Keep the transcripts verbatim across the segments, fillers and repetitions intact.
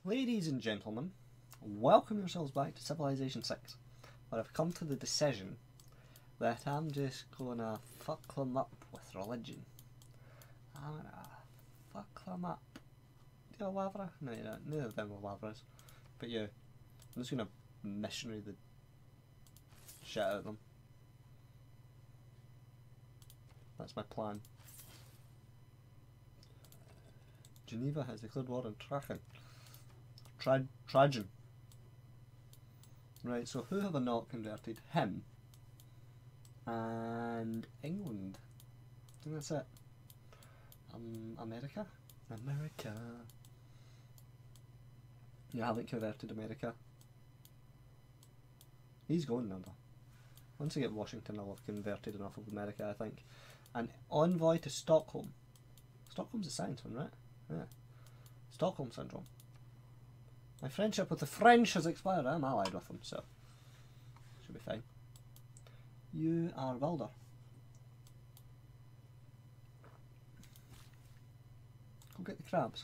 Ladies and gentlemen, welcome yourselves back to Civilization six, where I've come to the decision that I'm just gonna fuck them up with religion. I'm gonna fuck them up. Do you have Lavra? No, you don't. Neither of them are Lavras. But yeah, I'm just gonna missionary the shit out of them. That's my plan. Geneva has declared war on Trajan. Tra Trajan. Right, so who have I not converted? Him. And England. I think that's it. Um, America? America. You haven't converted America. He's going now though. Once I get Washington, I'll have converted enough of America, I think. An envoy to Stockholm. Stockholm's a science one, right? Yeah. Stockholm Syndrome. My friendship with the French has expired. I'm allied with them, so should be fine. You are builder. Go get the crabs.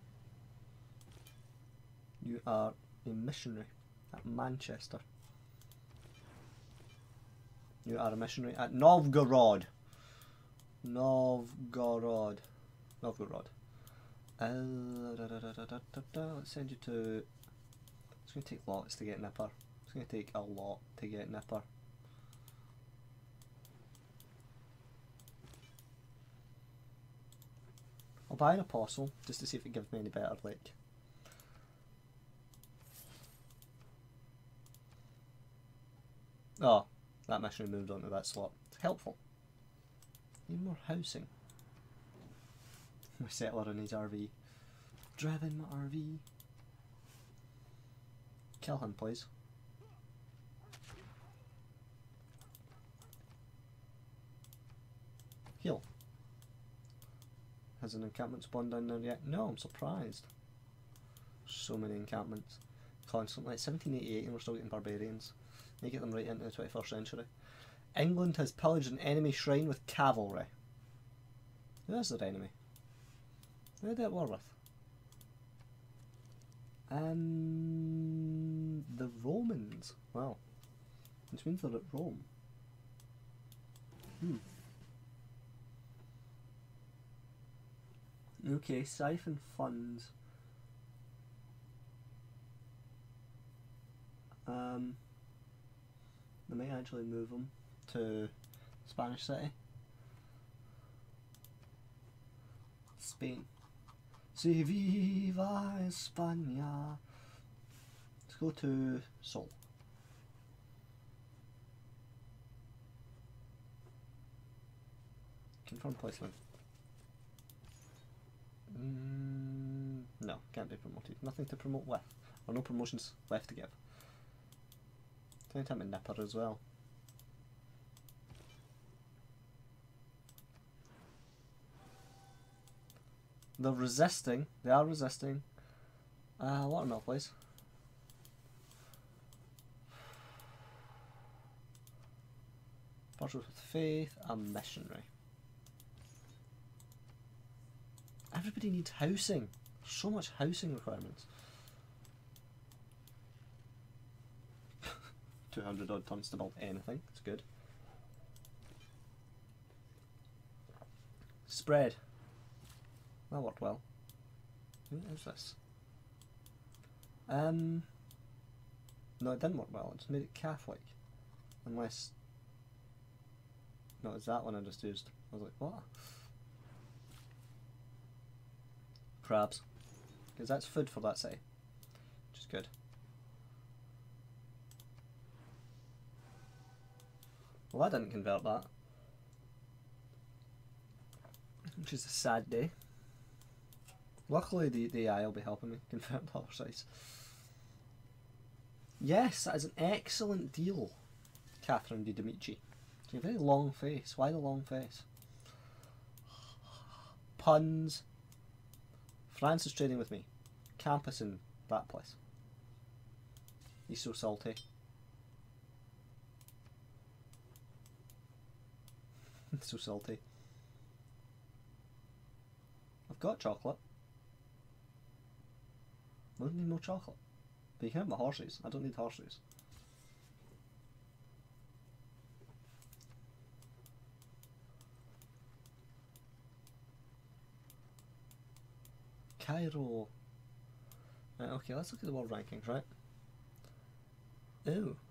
You are a missionary at Manchester. You are a missionary at Novgorod. Novgorod. Novgorod. Uh, da, da, da, da, da, da, da. Let's send you to. It's going to take lots to get Nipper. It's going to take a lot to get Nipper. I'll buy an apostle just to see if it gives me any better, like. Oh, that missionary moved on to that slot. It's helpful. Need more housing. My settler in his R V. Driving my R V. Kill him, please. Heal. Has an encampment spawned down there yet? No, I'm surprised. So many encampments. Constantly. It's seventeen eighty-eight and we're still getting barbarians. They get them right into the twenty-first century. England has pillaged an enemy shrine with cavalry. Who is their enemy? Who are they at war with? Um, the Romans. Wow. Which means they're at Rome. Hmm. Okay, siphon funds. Um, they may actually move them to Spanish City. Spain. Si viva España. Let's go to Seoul. Confirm placement. Mm, no, can't be promoted. Nothing to promote with. Or no promotions left to give. Same time in Nipper as well. They're resisting. They are resisting. Uh, watermill, please. Partners with faith. A missionary. Everybody needs housing. So much housing requirements. two hundred odd tons to build anything. It's good. Spread. That worked well. Who is this? Um, no, it didn't work well. It just made it Catholic. Unless... No, it's that one I just used. I was like, what? Crabs. Because that's food for that city. Which is good. Well, I didn't convert that. Which is a sad day. Luckily the, the A I will be helping me convert the other size. Yes, that is an excellent deal, Catherine de Dimitri. You have a very long face. Why the long face? Puns. France is trading with me. Campus in that place. He's so salty. So salty. I've got chocolate. I don't need more chocolate. But you can have my horses. I don't need horses. Cairo. Right, okay, let's look at the world rankings, right? Ooh.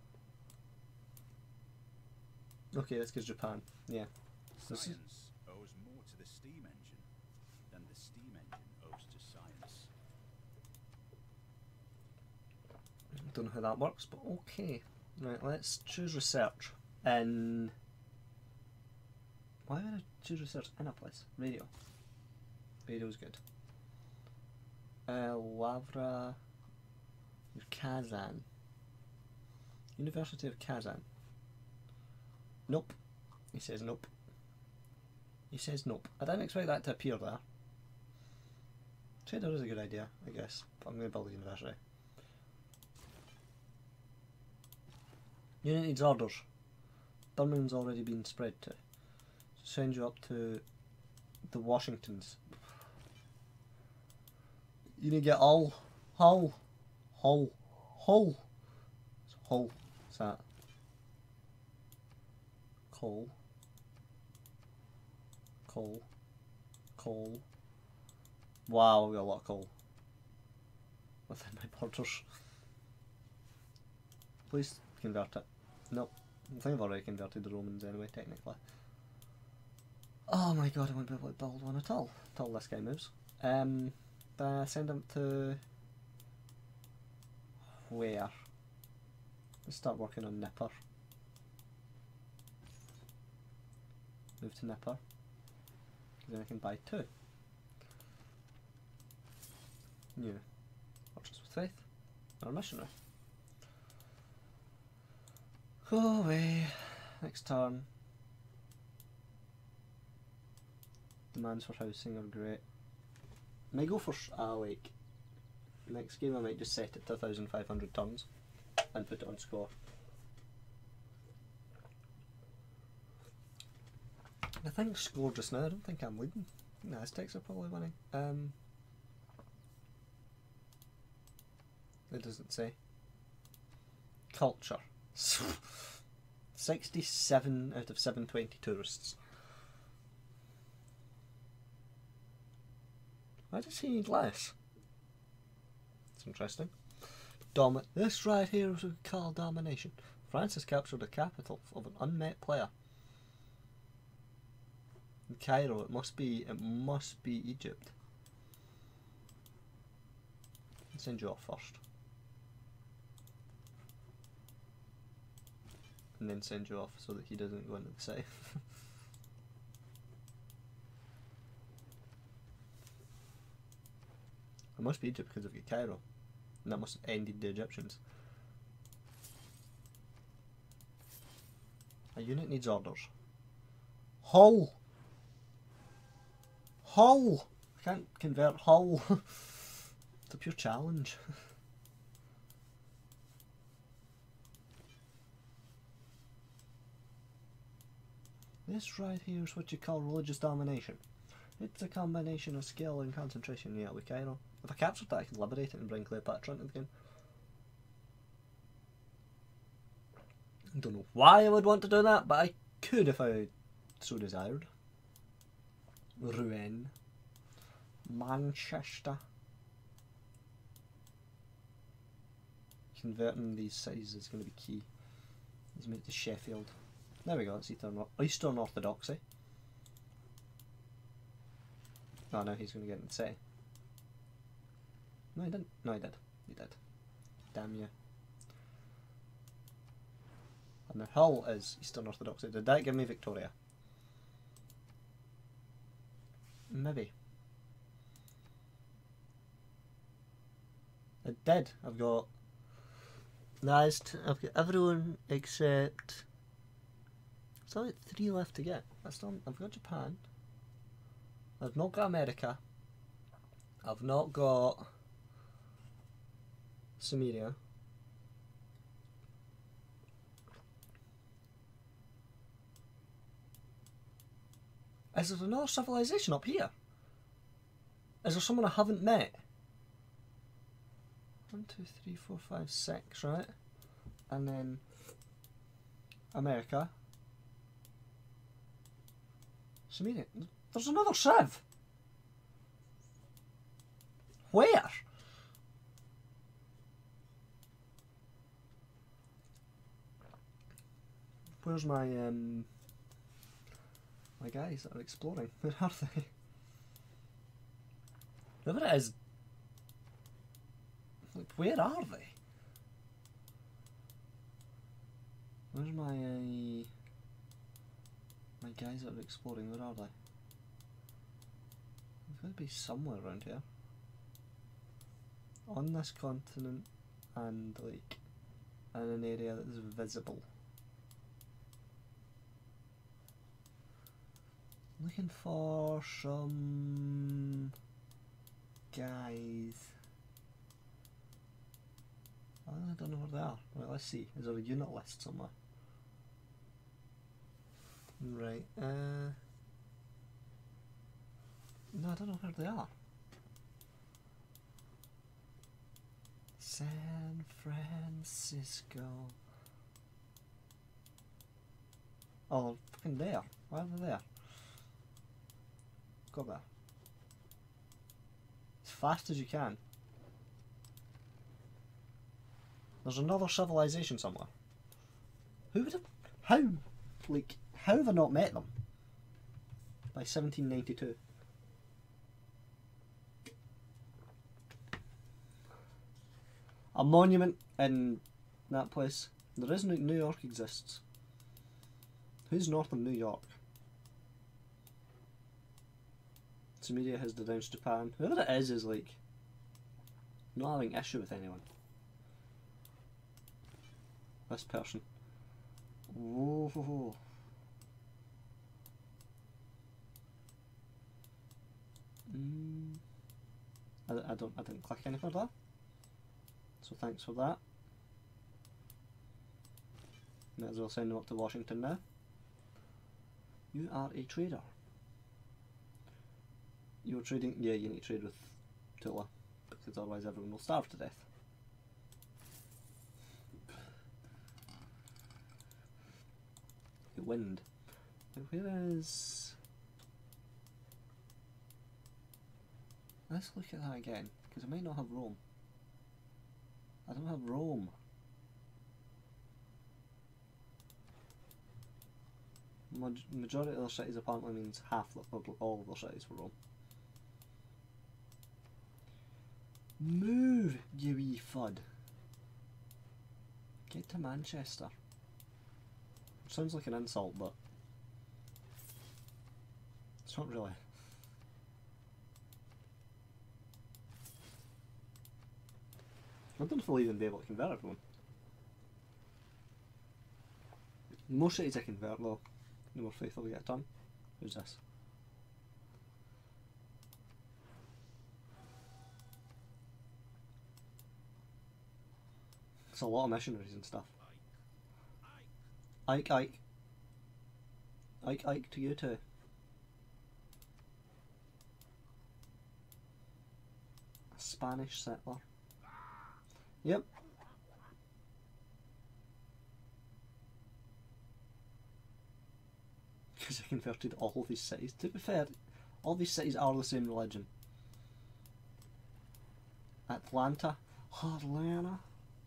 Okay, that's because Japan. Yeah. Science owes more to the steam engine than the steam engine owes to science. Don't know how that works, but okay. Right, let's choose research. And why would I choose research in a place? Radio. Radio's good. Uh, Lavra. Kazan. University of Kazan. Nope. He says nope. He says nope. I didn't expect that to appear there. Trader is a good idea, I guess. But I'm going to build a university. Unit needs orders. Birmingham's already been spread to. So send you up to the Washingtons. You need to get Hull. Hull. Hull. Hull. It's Hull. What's that? Coal. Coal. Coal. Wow, we got a lot of coal. Within my borders. Please convert it. Nope. I think I've already converted the Romans anyway, technically. Oh my god, I won't be able to build one at all until this guy moves. Um, uh, send him to... where? Let's start working on Nipper. Move to Nipper. Because then I can buy two. New. Fortress with Faith. Or Missionary. Go away. Next turn. Demands for housing are great. I might go for, uh, like, next game I might just set it to one thousand five hundred tons and put it on score. I think score just now, I don't think I'm leading. I think the Aztecs are probably winning. Um, it doesn't say. Culture. sixty-seven out of seven hundred twenty tourists. Why does he need less? It's interesting. Dom this right here is what we call domination. France has captured the capital of an unmet player. In Cairo, it must be it must be Egypt. I'll send you off first. And then send you off so that he doesn't go into the city. It must be Egypt because of Cairo. And that must have ended the Egyptians. A unit needs orders. Hull! Hull! I can't convert Hull. It's a pure challenge. This right here is what you call religious domination. It's a combination of skill and concentration. Yeah, with Cairo. If I captured that, I could liberate it and bring Cleopatra into the game. I don't know why I would want to do that, but I could if I so desired. Rouen. Manchester. Converting these cities is going to be key. Let's move to Sheffield. There we go, it's Eastern, Eastern Orthodoxy. Oh, now he's going to get in the city. No, he didn't. No, he did. He did. Damn you. And the Hull is Eastern Orthodoxy. Did that give me Victoria? Maybe. It did. I've got... Last, I've got everyone except... There's only three left to get. That's not, I've got Japan. I've not got America. I've not got Sumeria. Is there another civilization up here? Is there someone I haven't met? One, two, three, four, five, six, right? And then America. Samaria. There's another Civ! Where? Where's my, um... my guys that are exploring? Where are they? Whoever it is... Like, where are they? Where's my, uh... my guys that are exploring? Where are they? They've got to be somewhere around here. On this continent and, like, in an area that is visible. Looking for some guys. I don't know where they are. Right, let's see. Is there a unit list somewhere? Right. Uh, no, I don't know where they are. San Francisco. Oh, fucking there. Why are they there? Go there. As fast as you can. There's another civilization somewhere. Who would have... How? Like, how have I not met them? By seventeen ninety-two. A monument in that place. There is no... New York exists. Who's north of New York? Samaria has denounced Japan. Whoever it is is like not having issue with anyone. This person. Whoa. Ho, ho. Mm. I, I don't. I didn't click anything for that. So thanks for that. Might as well send them up to Washington now. You are a trader. You're trading, yeah, you need to trade with Tula, because otherwise everyone will starve to death. The wind. Where is... Let's look at that again, because I might not have Rome. I don't have Rome. Maj majority of their cities apparently means half, of all of their cities for Rome. Move, you wee fud. Get to Manchester. Sounds like an insult, but it's not really. I don't know if I'll even be able to convert everyone. Most cities I convert though. No more faithful we get a ton. Who's this? It's a lot of missionaries and stuff. Ike, Ike. Ike, Ike to you too. A Spanish settler. Yep. Because I converted all of these cities. To be fair, all these cities are the same religion. Atlanta. Atlanta.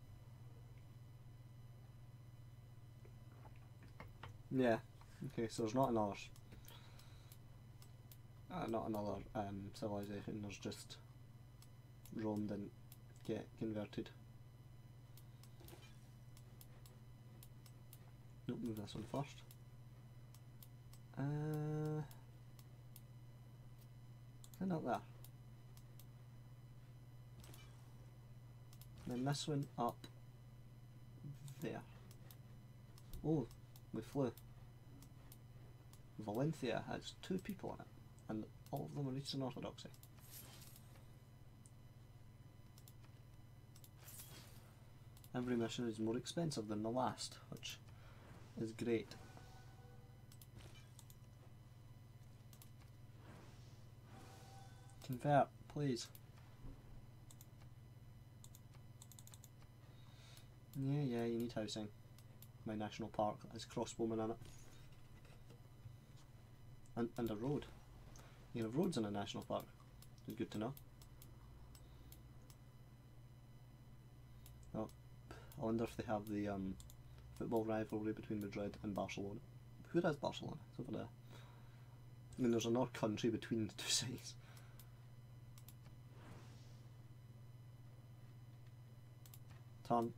Yeah. Okay, so there's not another, uh, not another um, civilization. There's just Rome didn't get converted. Nope, move this one first. Uh, and not there. And then this one up there. Oh, we flew. Valencia has two people in it, and all of them are Eastern Orthodoxy. Every mission is more expensive than the last, which is great. Convert, please. Yeah, yeah, you need housing. My national park has crossbowmen in it. And, and a road. You have roads in a national park. It's good to know. Oh, I wonder if they have the um, football rivalry between Madrid and Barcelona. Who has Barcelona? It's over there. I mean, there's a North Country between the two sides. Turn.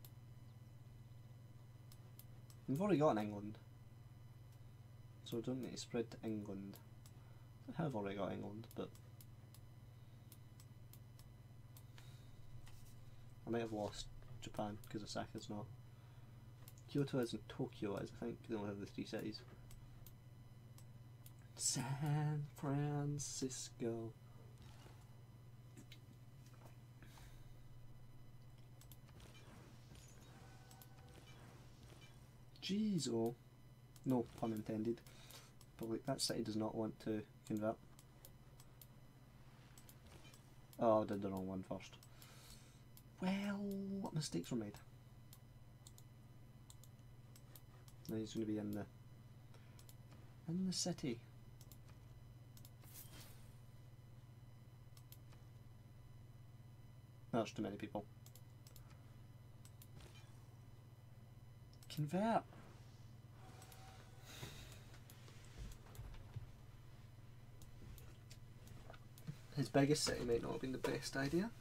We've already got an England, so we don't need to spread to England. I have already got England, but I might have lost Japan because Osaka's not. Kyoto is and Tokyo is, I think they only have the three cities. San Francisco. Jeez, oh, no pun intended. But like, that city does not want to convert. Oh, I did the wrong one first. Well, what mistakes were made? Now he's going to be in the in the city. That's too many people. Convert. His biggest city might not have been the best idea.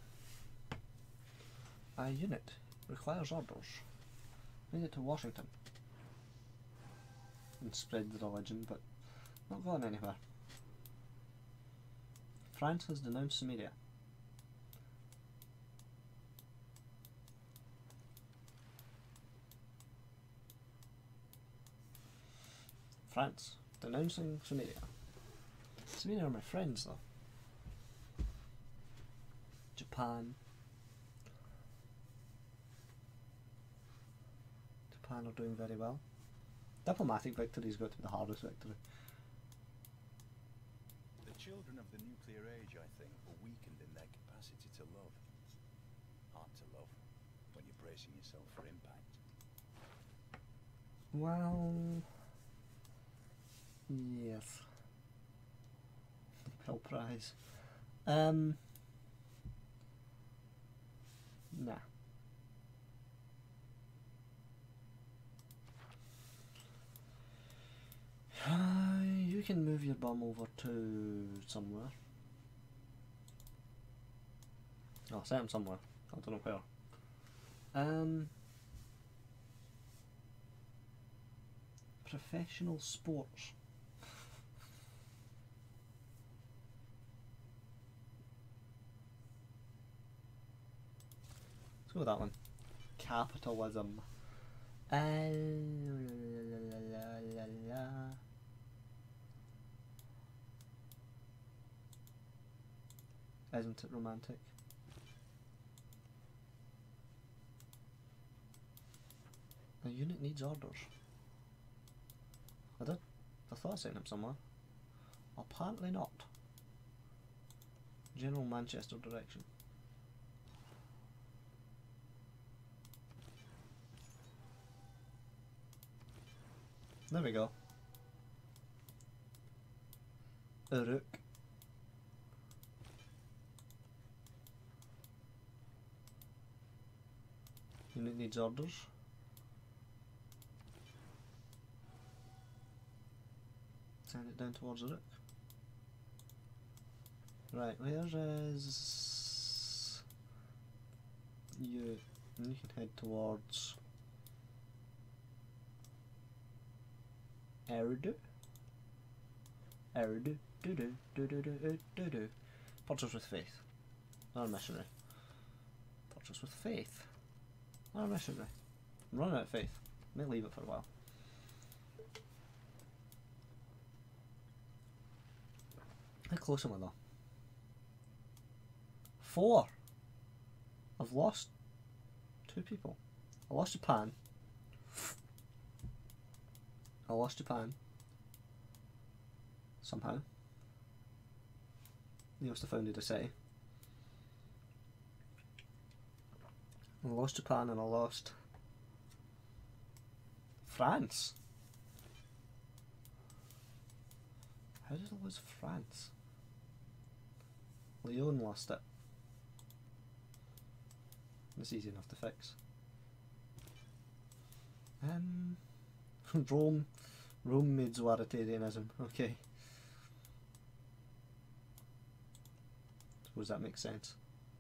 A unit requires orders. Made it to Washington. And spread the religion, but not going anywhere. France has denounced Samaria. France denouncing Samaria. Samaria are my friends though. Japan. Japan are doing very well. Diplomatic victory's got to be the hardest victory. The children of the nuclear age, I think, were weakened in their capacity to love. Hard to love when you're bracing yourself for impact. Well, yes. Nobel Prize. Um, nah. Uh, you can move your bum over to somewhere. Oh, set him somewhere. I don't know where. Um, professional sports. Let's go with that one. Capitalism. Uh, la, la, la, la, la. Isn't it romantic? A unit needs orders. I did. I thought I sent him somewhere. Apparently not. General Manchester direction. There we go. Uruk. Unit needs orders. Send it down towards Uruk. Right, where is you? And you can head towards Eridu. Eridu. Do do do do do do do. Purchase with faith. Not a missionary. Purchase with faith. Not a missionary. I'm running out of faith. May leave it for a while. How close am I though? Four. I've lost two people. I lost Japan. I lost Japan. Somehow. He must have founded a city. I lost Japan and I lost France? How did I lose France? Leon lost it. It's easy enough to fix. Um, Rome, Rome made Zoroastrianism. Okay. Suppose that makes sense.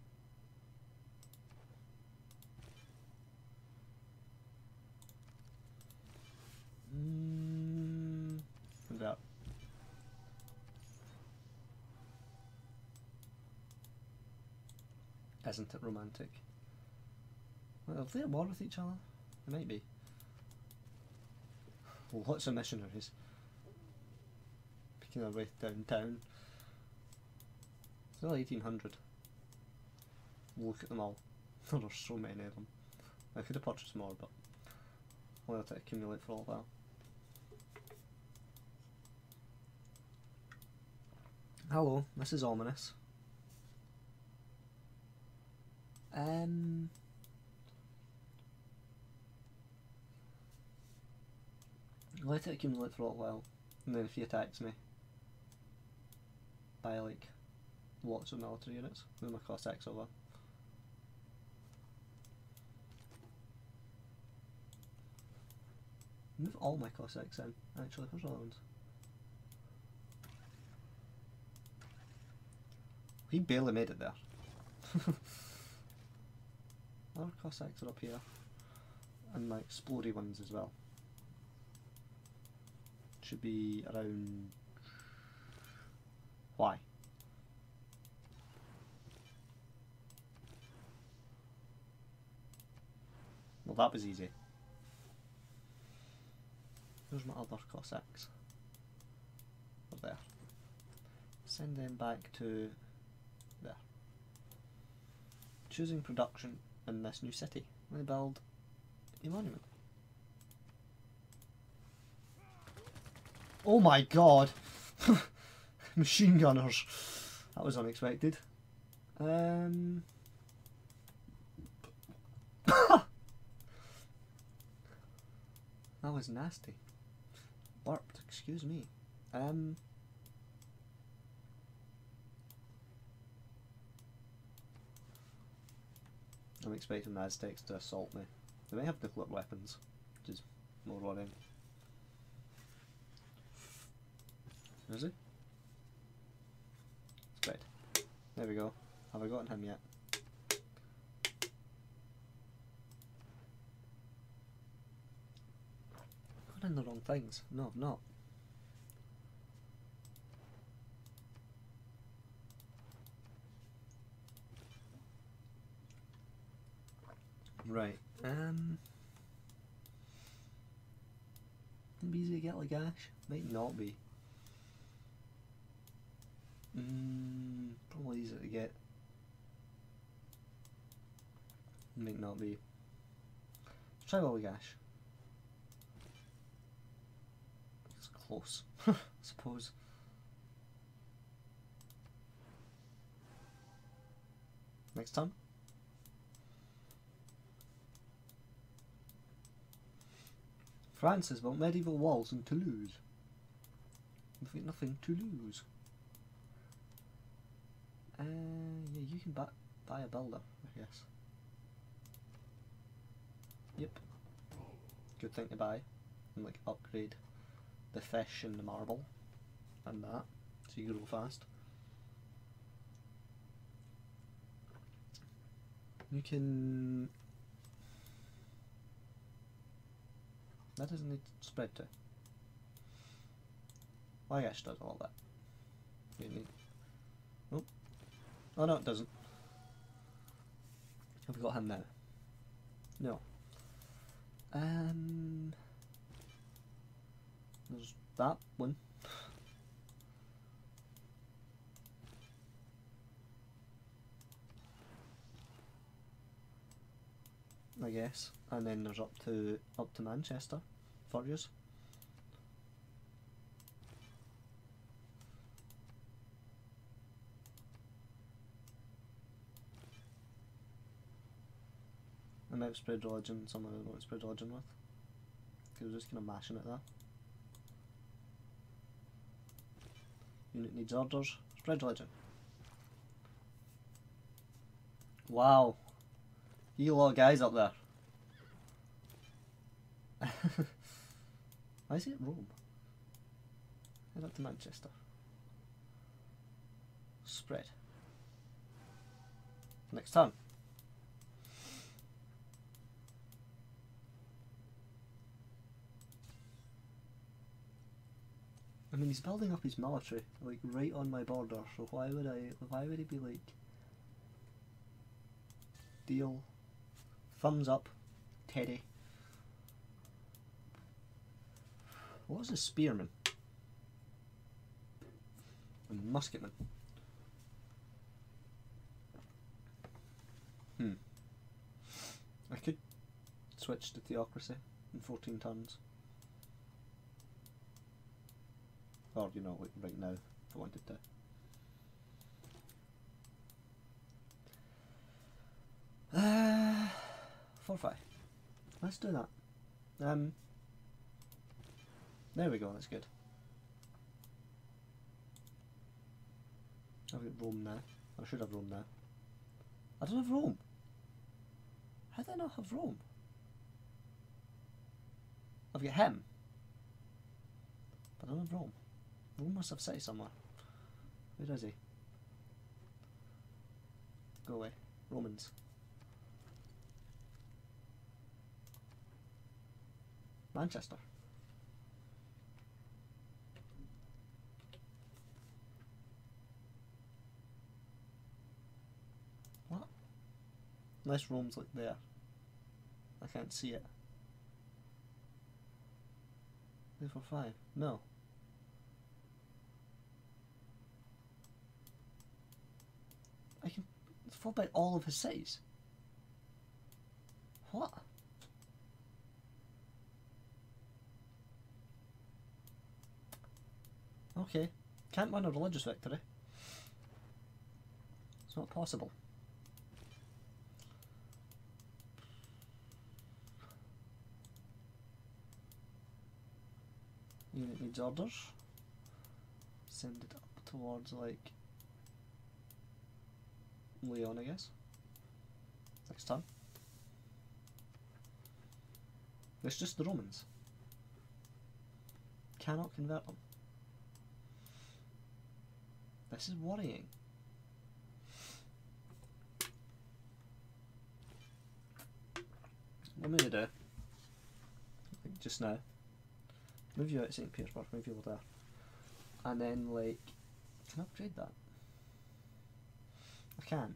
Mm, that. Isn't it romantic? Well, are they at war with each other? They might be. Lots of missionaries picking their way downtown. It's only eighteen hundred. Look at them all. There's so many of them. I could have purchased more, but I'll let it accumulate for a while. Hello, this is ominous. Um. Let it accumulate for a while, and then if he attacks me, buy like lots of military units, move my Cossacks over. Move all my Cossacks in, actually, where's all the ones? He barely made it there. Other Cossacks are up here, and my explodey ones as well. Should be around. Why? Well, that was easy. Where's my other Cossacks? They're there. Send them back to there. Choosing production in this new city. Let me build a monument. Oh my god! Machine gunners. That was unexpected. Um. That was nasty. Burped, excuse me. Um. I'm expecting the Aztecs to assault me. They may have nuclear weapons, which is more worrying. Is he? It's great. There we go. Have I gotten him yet? I've done the wrong things. No, I've not. Right. Um. Might be easy to get like Ash. Might not be. Mm, probably easy to get. Might not be. Let's try Lolligash. It's close, I suppose. Next time. France has built medieval walls in Toulouse. We've got nothing to lose. Uh, yeah, you can buy, buy a builder, I guess. Yep. Good thing to buy. And like upgrade the fish and the marble. And that. So you grow fast. You can... That doesn't need spread to. Well, I guess it does all that. You need... Nope. Oh no, it doesn't. Have we got him now? No. Um... There's that one. I guess. And then there's up to up to Manchester for yous. I might spread religion, someone I don't want to spread religion with. because we're just kind of mashing it there. Unit needs orders. Spread religion. Wow. You lot of guys up there. Why is it Rome? Head up to Manchester. Spread. Next turn. I mean, he's building up his military, like, right on my border, so why would I, why would he be like, deal, thumbs up, Teddy. What was a spearman? A musketman. Hmm. I could switch to theocracy in fourteen turns. Or, you know, like right now, if I wanted to. Uh, four five. Let's do that. Um, there we go, that's good. I've got Rome now. I should have Rome now. I don't have Rome. How do I not have Rome? I've got him. But I don't have Rome. Rome must have city somewhere. Where is he? Go away. Romans. Manchester. What? Unless Rome's like there. I can't see it. Three, four, five. No. I can fall by all of his cities. What? Okay. Can't win a religious victory. It's not possible. Unit needs orders. Send it up towards, like, Leon, I guess. Next turn. It's just the Romans. Cannot convert them. This is worrying. What am I going to do? Like just now. Move you out of Saint Petersburg, move you over there. And then, like, can I upgrade that? I can.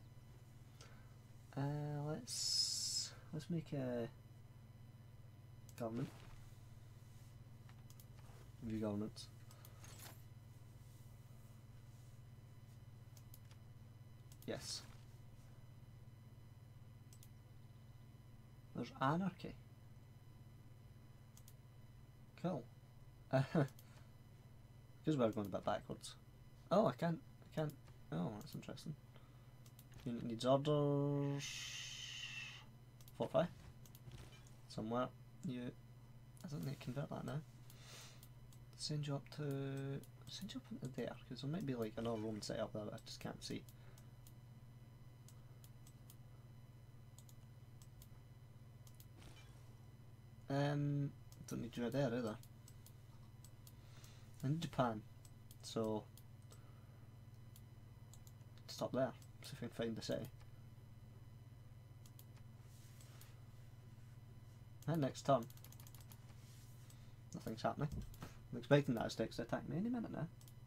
Uh, let's let's make a government. View governments. Yes. There's anarchy. Cool. Because we're going a bit backwards. Oh, I can't. I can't. Oh, that's interesting. Unit needs orders. Four five. Somewhere. You. I don't need to convert that now. Send you up to. Send you up into there, because there might be like another Roman city up there that I just can't see. Um, don't need you there either. I need Japan, so stop there. See if we can find the city. And next turn, nothing's happening. I'm expecting that Aztecs to attack me any minute now.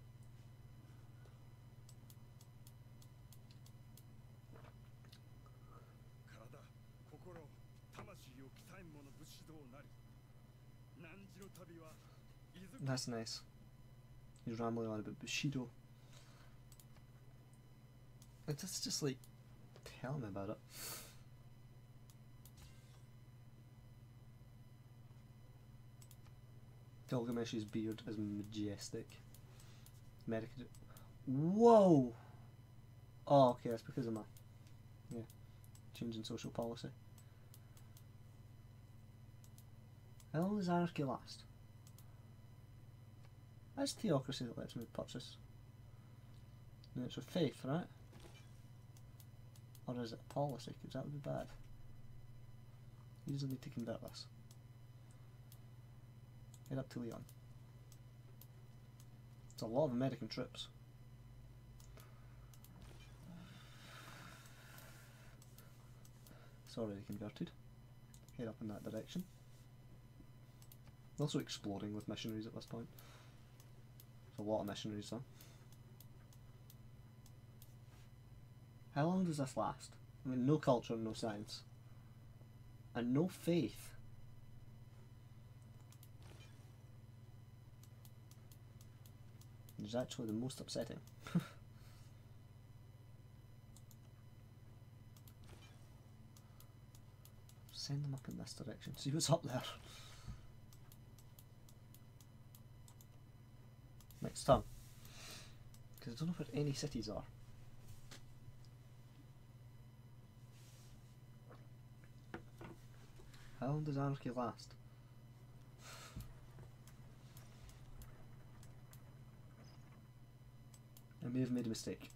That's nice. He's rambling on about Bushido. It's just, just like, tell me about it. Gilgamesh's beard is majestic. America. Whoa! Oh, okay, that's because of my, yeah, change in social policy. How long does anarchy last? That's theocracy that lets me purchase. No, it's with faith, right? Or is it policy? Because that would be bad. He doesn't need to convert this. Head up to Leon. It's a lot of American troops. It's already converted. Head up in that direction. Also exploring with missionaries at this point. There's a lot of missionaries though. How long does this last? I mean, no culture, no science. And no faith. Which is actually the most upsetting. Send them up in this direction. See what's up there. Next time. Because I don't know where any cities are. How long does anarchy last? I may have made a mistake.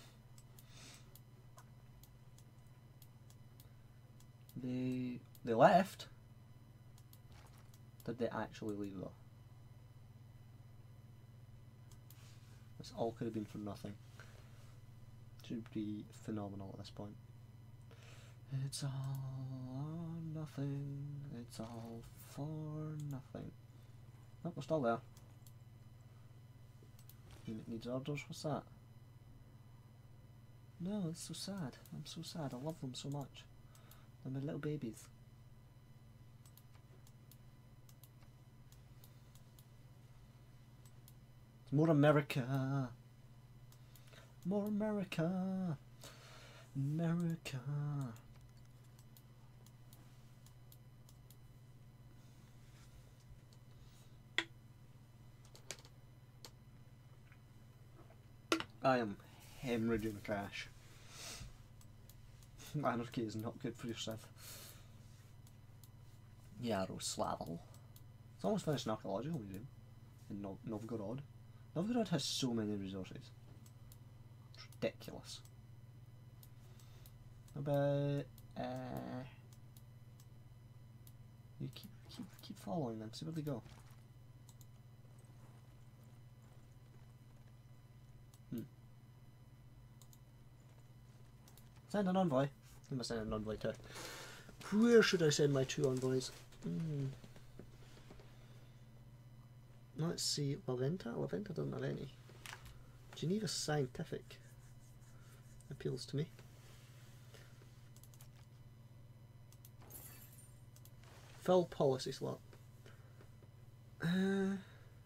They they left. Did they actually leave though? This all could have been for nothing. Should be phenomenal at this point. It's all or nothing. It's all for nothing. Oh, we're still there. Unit needs orders. What's that? No, it's so sad. I'm so sad. I love them so much. They're my little babies. It's more America. More America. America. I am hemorrhaging cash. Anarchy is not good for yourself. Yaroslavel. It's almost finished an archaeological museum in no Novgorod. Novgorod has so many resources. It's ridiculous. About uh, you keep keep keep following them. See where they go. Hmm. Send an envoy. I must send an envoy to. Where should I send my two envoys? Hmm. Let's see. Laventa. Laventa doesn't have any. Geneva Scientific appeals to me. Full policy slot. Uh,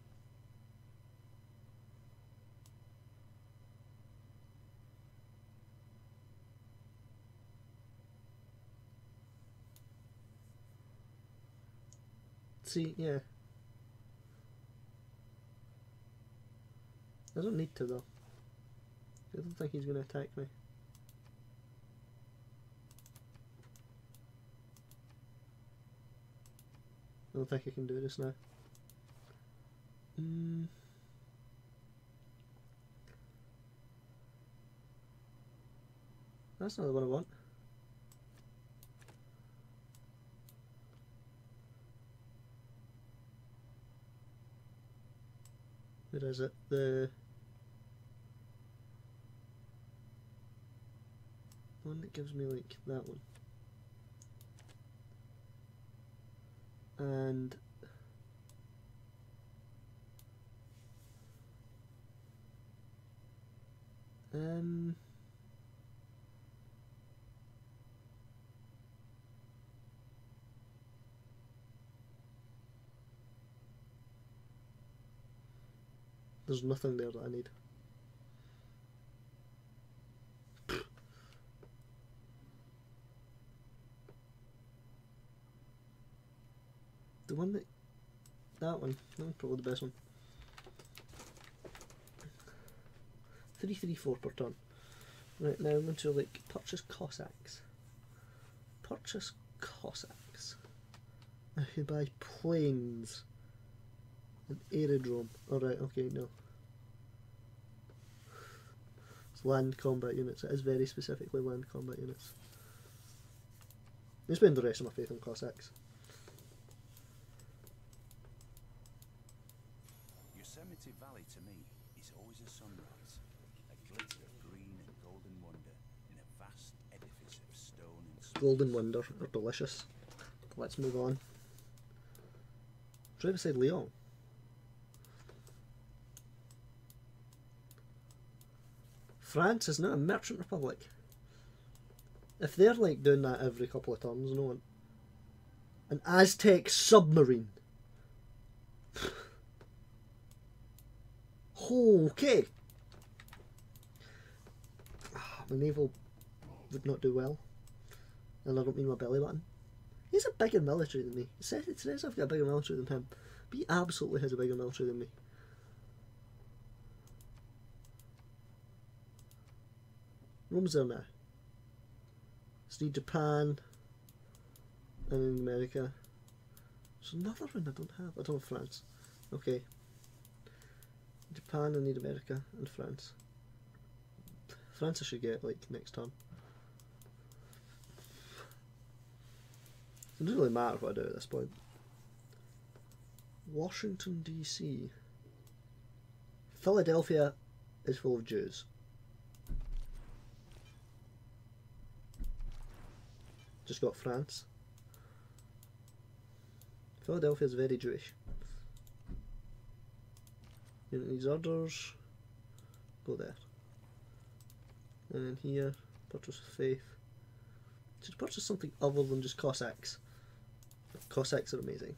see, yeah. I don't need to though. I don't think he's going to attack me. I don't think I can do this now. Mm. That's not the one I want. Where is it? The one that gives me like that one. And um there's nothing there that I need. The one that, that one, that one's probably the best one. three three four per turn. Right, now I'm going to like purchase Cossacks. Purchase Cossacks. I could buy planes. An aerodrome. Alright, okay, no. It's land combat units. It is very specifically land combat units. I spend the rest of my faith on Cossacks. Yosemite Valley to me is always a sunrise, a glitter of green and golden wonder in a vast edifice of stone and smoke. Golden wonder are delicious. Let's move on. Right beside Lyon. France is not a merchant republic. If they're like doing that every couple of turns, no one. An Aztec submarine. Okay. My naval would not do well. And I don't mean my belly button. He's a bigger military than me. It says, it says I've got a bigger military than him. But he absolutely has a bigger military than me. Rome's there now. Let's need Japan. And in America. There's another one I don't have. I don't have France. Okay. Japan, I need America, and France. France I should get, like, next turn. It doesn't really matter what I do at this point. Washington, D C Philadelphia is full of Jews. Just got France. Philadelphia is very Jewish. Unit needs orders. Go there. And then here, purchase with faith. Should purchase something other than just Cossacks. Cossacks are amazing.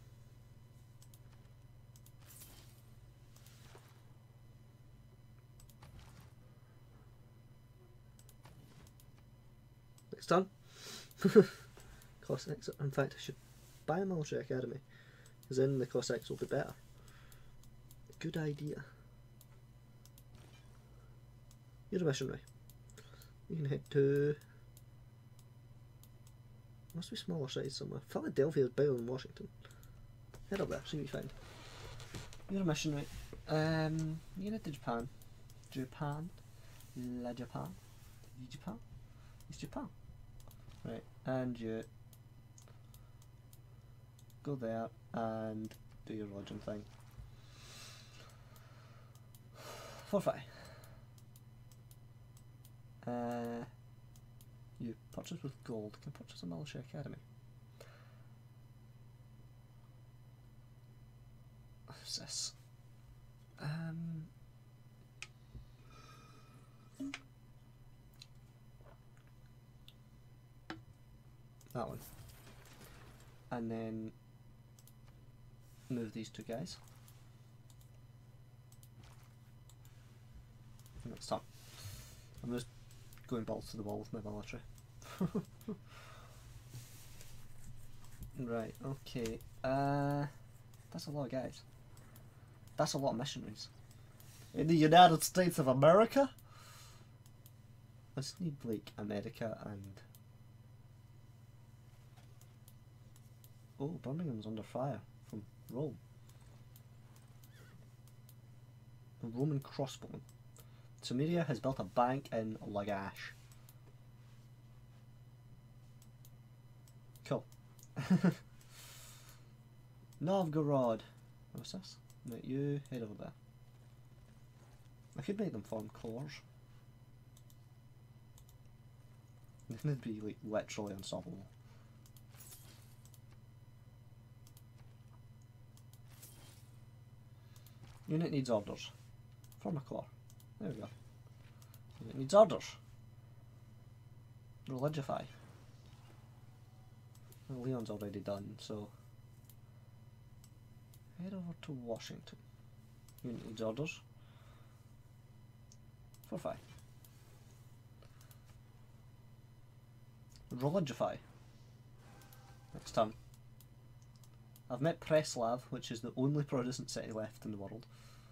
Next turn. Cossacks. In fact, I should buy a military academy, because then the Cossacks will be better. Good idea. You're a missionary. You can head to. Must be smaller size somewhere. Philadelphia is bigger than Washington. Head up there, see what you find. You're a missionary. Um, you head to Japan. Japan. La Japan. Japan. It's Japan. Right, and you go there and do your religion thing. Fortify. Uh, you purchase with gold. You can purchase a military academy. What's this? Um, that one. And then move these two guys. Next time. I'm just going balls to the wall with my military. Right, okay. Uh, that's a lot of guys. That's a lot of missionaries. In the United States of America? I just need, like, America and... Oh, Birmingham's under fire from Rome. A Roman crossbowman. Samaria has built a bank in Lagash. Cool. Novgorod. What's this? Right, you head over there. I could make them form corps. They'd be like literally unstoppable. Unit needs orders. Form a corps. There we go. Unit needs orders. Religify. Well, Leon's already done, so head over to Washington. Unit needs orders. Fortify. Religify. Next turn. I've met Preslav, which is the only Protestant city left in the world.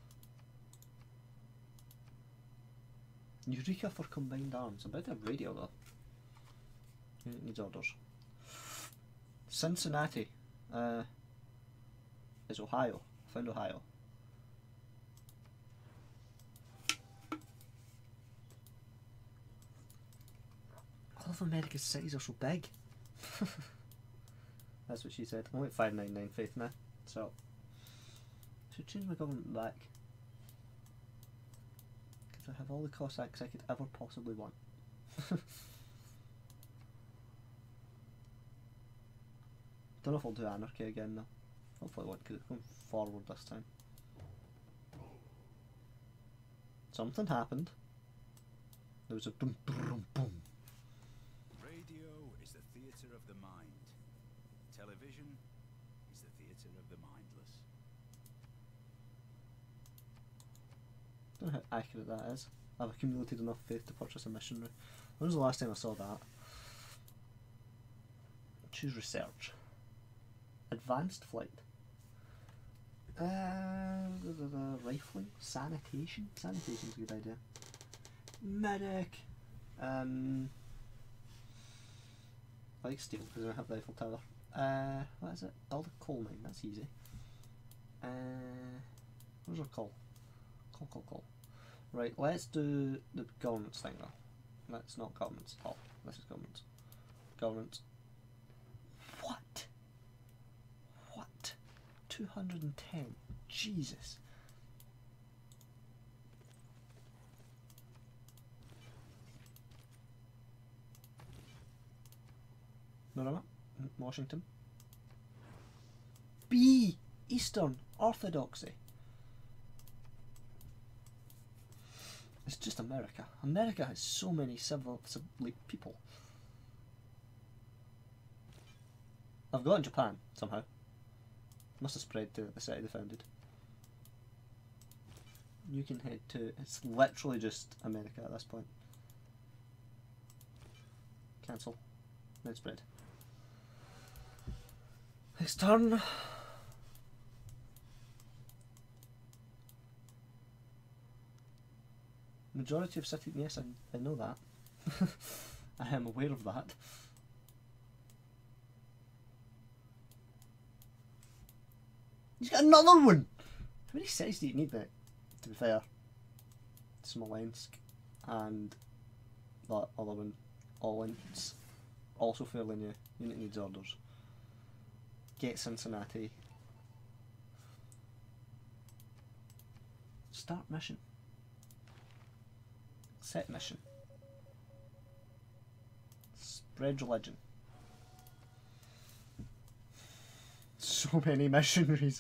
Eureka for combined arms. About a radio though. Unit needs orders. Cincinnati. Uh, is Ohio. I found Ohio. All of America's cities are so big. That's what she said. I'm only at five ninety-nine faith now, so I should change my government back. Because I have all the Cossacks I could ever possibly want. Don't know if I'll do anarchy again though. Hopefully I won't, because it's going forward this time. Something happened. There was a boom, boom, boom. Radio is the theatre of the mind. Television is the theatre of the mindless. Don't know how accurate that is. I've accumulated enough faith to purchase a missionary. When was the last time I saw that? Choose research. Advanced flight. Uh, da, da, da, rifling. Sanitation. Sanitation's a good idea. Medic. Um, I like steel because I don't have the Eiffel Tower. Uh, what is it? Build a coal mine. That's easy. Uh, where's our coal? Coal, coal, coal. Right, let's do the governments thing though. That's not governments at all. This is governments. Governments. What? What? two hundred ten. Jesus. No, no, no. Washington. B. Eastern Orthodoxy. It's just America. America has so many civil, civil like, people. I've got in Japan somehow. Must have spread to the city they founded. You can head to. It's literally just America at this point. Cancel. Then spread. Next turn. Majority of cities. Yes, I, I know that. I am aware of that. He's got another one! How many cities do you need there? To be fair. Smolensk and that other one. Olin's also fairly new. Unit needs orders. Get Cincinnati. Start mission. Set mission. Spread religion. So many missionaries.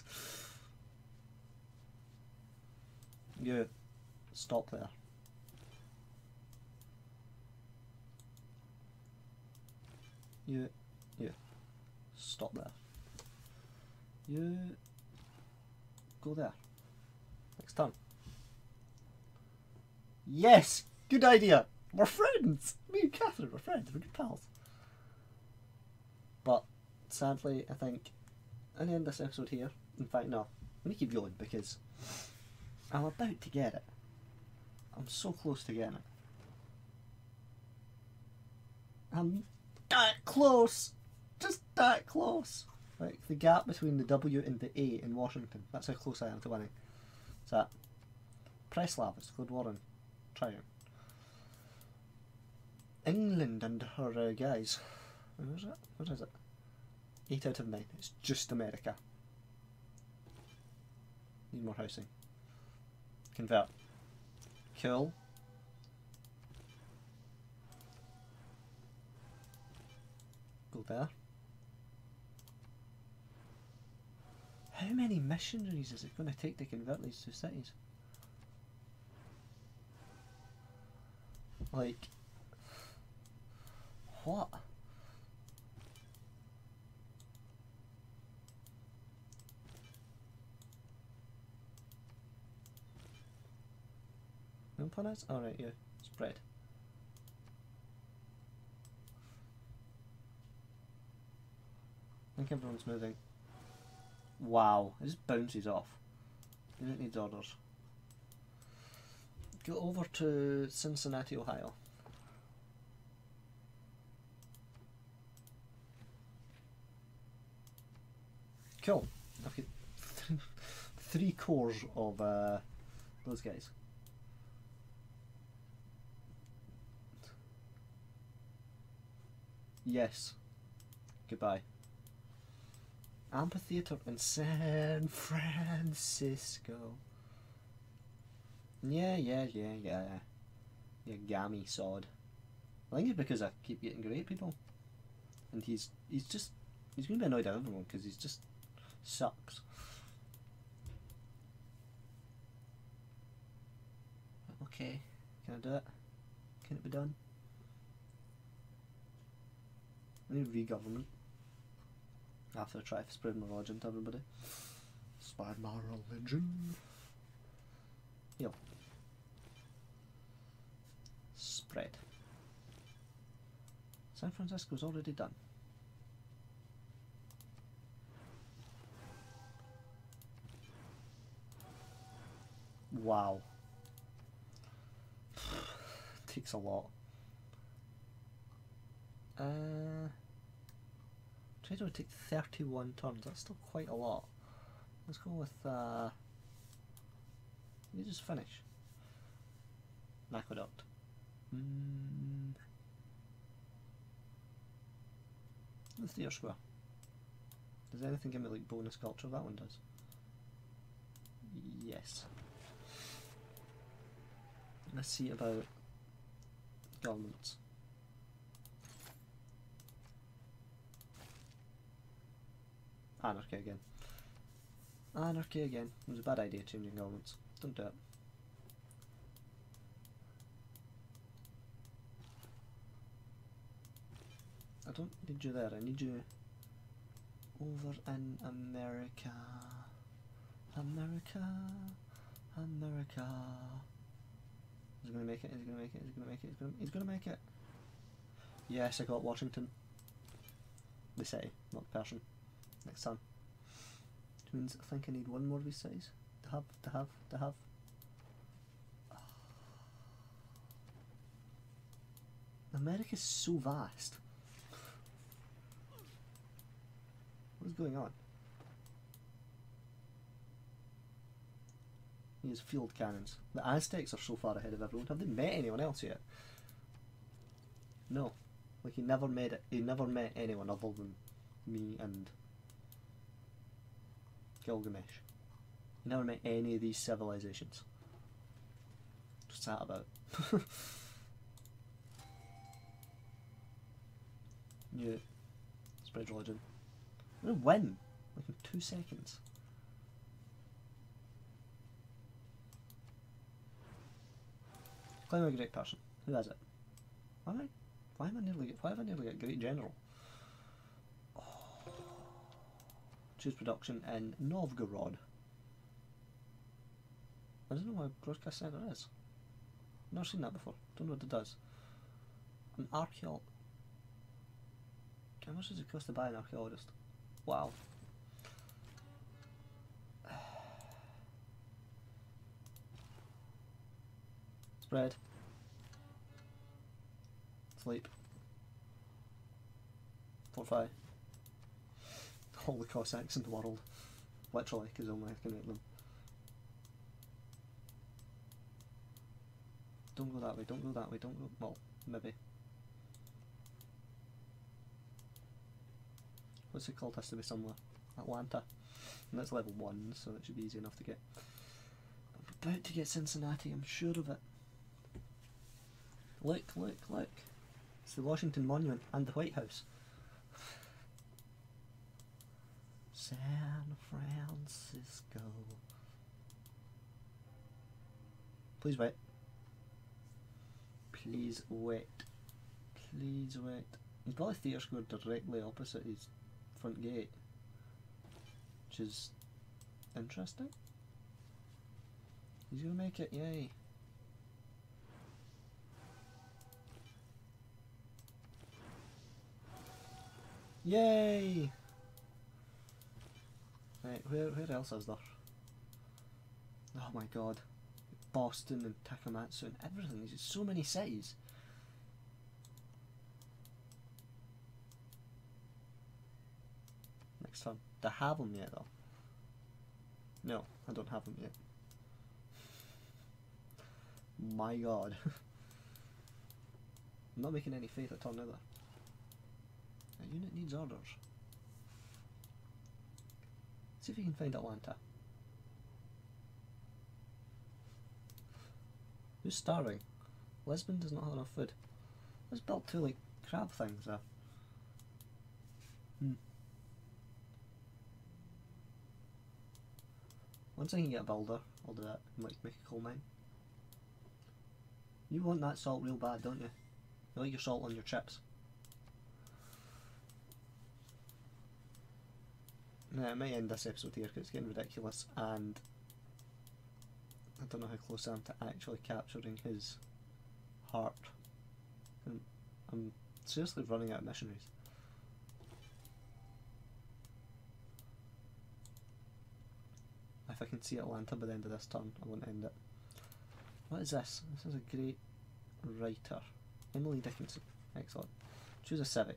You stop there. You, you stop there. You go there. Next turn. Yes! Good idea! We're friends! Me and Catherine, we're friends, we're good pals. But sadly, I think I'm gonna end this episode here. In fact, no. I'm gonna keep going because I'm about to get it. I'm so close to getting it. I'm that close! Just that close! Like the gap between the W and the A in Washington. That's how close I am to winning. What's that? Preslav, it's declared war on Tryon. England and her uh, guys. Where is it? What is it? eight out of nine. It's just America. Need more housing. Convert. Cool. Go there. How many missionaries is it going to take to convert these two cities? Like, what? No planets? Alright, yeah. Spread. I think everyone's moving. Wow, it just bounces off. Unit needs orders. Go over to Cincinnati, Ohio. Cool. I've got th three cores of uh, those guys. Yes. Goodbye. Amphitheater in San Francisco. Yeah, yeah, yeah, yeah. Yeah, gammy sod. I think it's because I keep getting great people. And he's he's just he's gonna be annoyed at everyone because he's just sucks. Okay, can I do it? Can it be done? I need re-government. After I try to spread my religion to everybody. Spread my religion. Yo. Spread. San Francisco's already done. Wow. Takes a lot. Uh, Trader would take thirty-one turns. That's still quite a lot. Let's go with. Uh, you just finish. An aqueduct. Mm. The theatre square. Does anything give me like bonus culture? That one does. Yes. Let's see about governments. Anarchy again. Anarchy again. It was a bad idea changing governments. Don't do it. I don't need you there. I need you over in America. America. America. He's gonna make it. He's gonna make it. He's gonna make it. He's gonna. He's gonna make it. Yes, I got Washington. The city, not the person. Next time. Which means I think I need one more of these cities to have, to have, to have. America's so vast. What is going on? He has field cannons. The Aztecs are so far ahead of everyone. Have they met anyone else yet? No. Like he never met it. He never met anyone other than me and Gilgamesh. He never met any of these civilizations. What's that about? Yeah. Spread religion. I'm gonna win! Like in two seconds. Claim a great person. Who has it? Why am I why am I nearly get why have I nearly got great general? Oh. Choose production in Novgorod. I don't know what a broadcast centre is. I've never seen that before. Don't know what it does. An archaeologist. How much does it cost to buy an archaeologist? Wow. Spread. Sleep. Fortify. All the Cossacks in the world. Literally, because only I can make them. Don't go that way, don't go that way, don't go. Well, maybe. What's it called? Has to be somewhere. Atlanta. And that's level one, so it should be easy enough to get. I'm about to get Cincinnati, I'm sure of it. Look, look, look. It's the Washington Monument and the White House. San Francisco. Please wait. Please wait. Please wait. He's probably theatre square directly opposite his front gate, which is interesting. He's gonna make it, yay. Yay! Right, where, where else is there? Oh my god. Boston and Takamatsu and everything. There's just so many cities. next turn. Do I have them yet though? No, I don't have them yet. My god. I'm not making any faith at turn either. A unit needs orders. See if you can find Atlanta. Who's starving? Lisbon does not have enough food. Let's build two like crab things there. Hmm. Once I can get a builder, I'll do that and like make a coal mine. You want that salt real bad, don't you? You like your salt on your chips. Now, I might end this episode here because it's getting ridiculous and I don't know how close I am to actually capturing his heart. I'm, I'm seriously running out of missionaries. If I can see Atlanta by the end of this turn, I won't end it. What is this? This is a great writer. Emily Dickinson. Excellent. Choose a civic.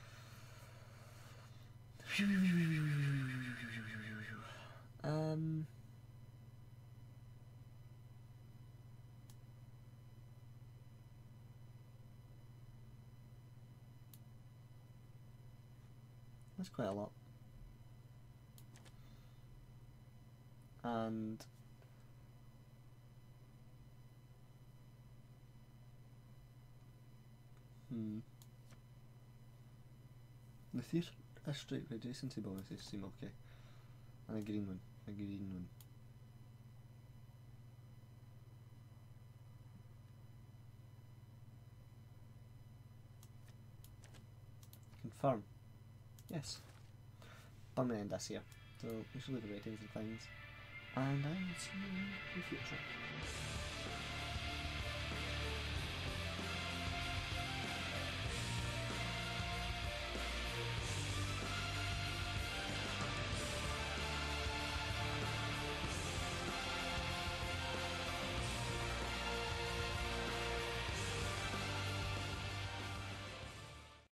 Um... That's quite a lot. And hmm. The theatre district adjacency bonuses seem okay. And a green one. A green one. Confirm. Yes. I'm going to end this here. So we should leave the ratings and things. And I will see you in the future.